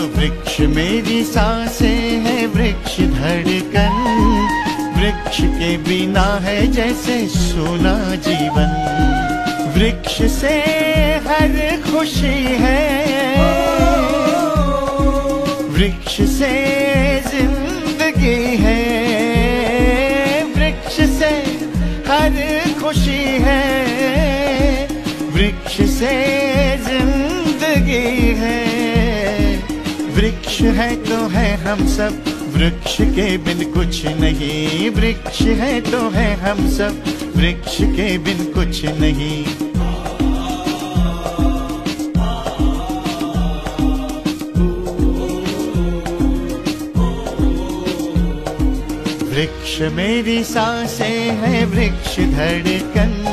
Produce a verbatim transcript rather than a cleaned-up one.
वृक्ष मेरी सांसें है, वृक्ष धड़कन, वृक्ष के बिना है जैसे सूना जीवन। वृक्ष से हर खुशी है, वृक्ष से जिंदगी है, वृक्ष से हर खुशी है, वृक्ष से जिंदगी है। वृक्ष है तो है हम सब, वृक्ष के बिन कुछ नहीं। वृक्ष है तो है हम सब, वृक्ष के बिन कुछ नहीं। वृक्ष मेरी सांसें है, वृक्ष धड़कन,